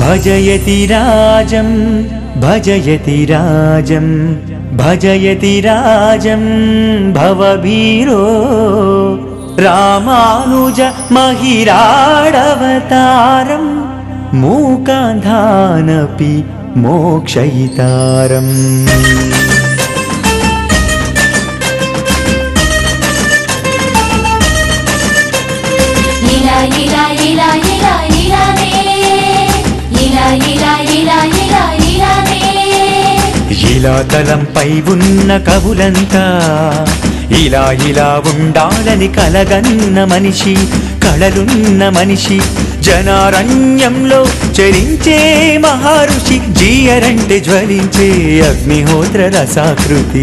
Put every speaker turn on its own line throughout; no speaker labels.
భజయతి రాజం భజయతి రాజం భజయతి రాజం భవభీరో రామానుజ మహిరాడవతారం మూకాంధానపి మోక్షయితారం ఇలా తలంపై ఉన్న కవులంతా ఇలా ఇలా ఉండాలని కలగన్న మనిషి కళలున్న మనిషి జనారణ్యంలో చరించే మహర్షి జీయరంటే జ్వలించే అగ్నిహోత్ర రసాకృతి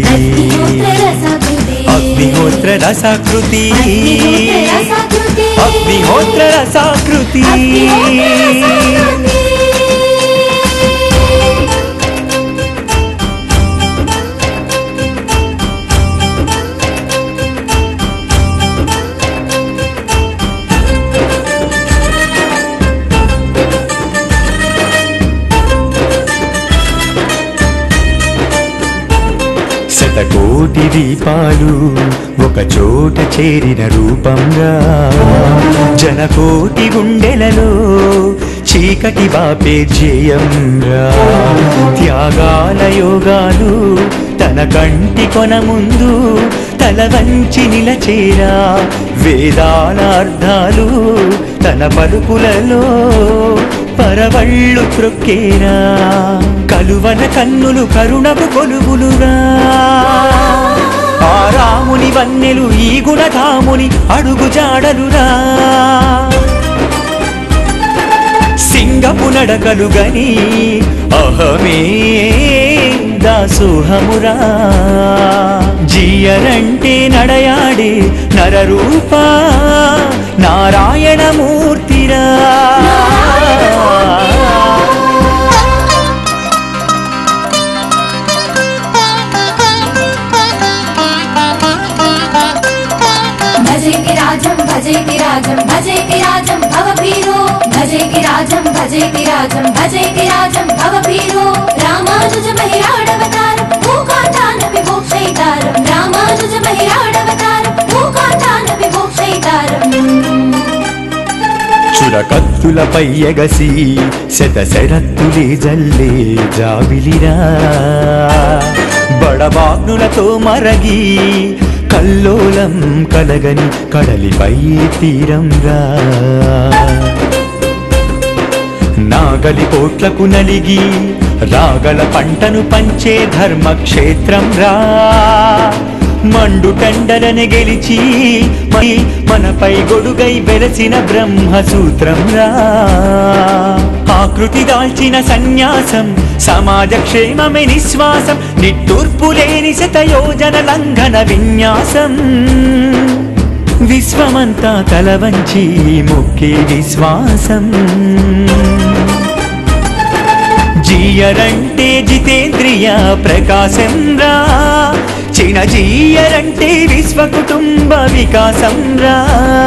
అగ్నిహోత్ర రసాకృతి అగ్నిహోత్ర రసాకృతి శతకోటి దీపాలు ఒక చోట చేరిన రూపంగా జనకోటి గుండెలలో చీకటి బాపే జయంగా త్యాగాల యోగాలు తన కంటి కొన ముందు తల వంచి నిలచేరా వేదాల అర్థాలు తన పలుకులలో పరవళ్ళు త్రొక్కేరా కలువన కన్నులు కరుణపు కొలువులురా ఆ రాముని వన్నెలు ఈ గుణధాముని అడుగు జాడలురా సింగపు నడకలు గని అహమే దాసోహమురా జీయరంటే నడయాడే నరరూప నారాయణమూర్తిరా
భజేతి రాజం భజేతి రాజం భజేతి రాజం భవభీరో భజేతి రాజం భజేతి రాజం భజేతి రాజం భవభీరో రామానుజ మహిరాడవతారం మూకాంతానపి మోక్షయితారం రామానుజ మహిరాడవతారం మూకాంతానపి మోక్షయితారం
చురకత్తులపై ఎగసి శతశరత్తులే జల్లే జాబిలిరా బడబాగ్నులతో మరగి కల్లోలం కలగని కడలిపై తీరంరా నాగలి పోట్లకు నలిగి రాగల పంటను పంచే ధర్మక్షేత్రం రా మండు టండలని గెలిచి మనపై గొడుగై వెలసిన బ్రహ్మసూత్రం రా ఆకృతి దాల్చిన సన్యాసం సమాజ క్షేమమే నిశ్వాసం నిట్టూర్పు లేని శతయోజన లంఘన విన్యాసం విశ్వమంతా తల వంచి మొక్కే విశ్వాసం జీయరంటే జితేంద్రియ ప్రకాశం రా చిన్న జీయరంటే విశ్వ కుటుంబ వికాసం రా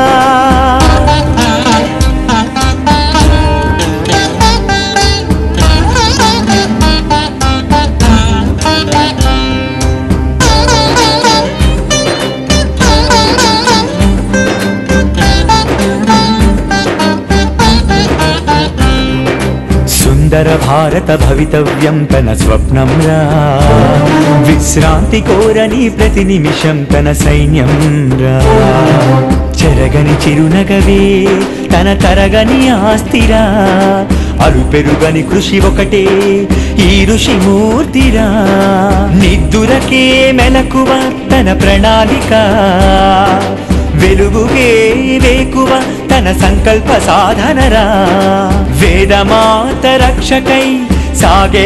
సుందర భారత భవితవ్యం తన స్వప్నం రా విశ్రాంతి కోరని ప్రతి నిమిషం తన సైన్యం రా చెరగని చిరునగవే తన తరగని ఆస్తిరా అలుపెరుగని కృషి ఒకటే ఈ ఋషి మూర్తిరా నిద్దురకే మెలకువ తన ప్రణాళిక వెలుగుకే వేకువ తన సంకల్ప సాధనరా వేదమాత రక్షకై సాగే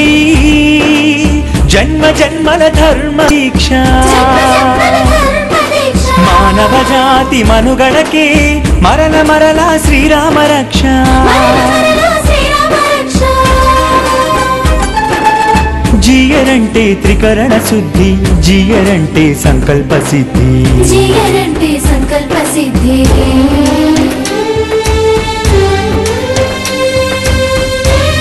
జన్మ జన్మల ధర్మ దీక్ష మానవ జాతి మనుగడకే మరల మరల శ్రీరామ రక్ష జీయరంటే త్రికరణ శుద్ధి జీయరంటే సంకల్ప సిద్ధి
జీయరంటే సంకల్ప సిద్ధి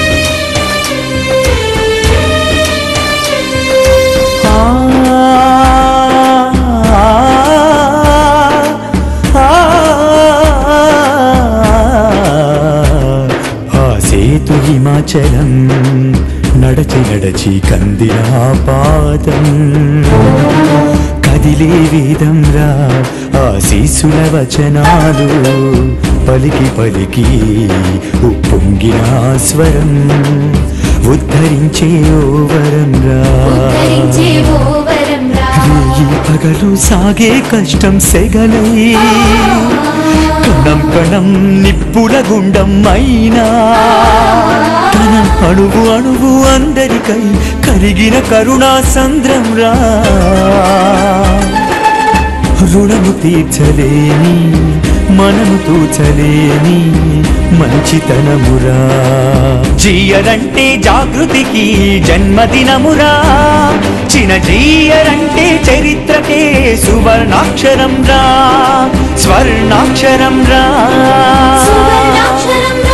హిమాచలం నడచి నడచి కందిన పాదం కదిలే వేదం రా ఆశీసుల వచనాలు పలికి పలికి ఉప్పొంగిన స్వరం ఉద్ధరించే ఓ వరం రా ఈ పగలు సాగే కష్టం సెగలై కణం కణం నిప్పుల గుండం అయినా కణం అణువు అణువు అందరికై కరిగిన కరుణా సంద్రం రా రుణము తీర్చలేని మనము తూచలేని మంచితనమురా జీయరంటే జాగృతికి జన్మదినమురా చిన్న జీయరంటే చరిత్రకే సువర్ణాక్షరం రా స్వర్ణాక్షరం రా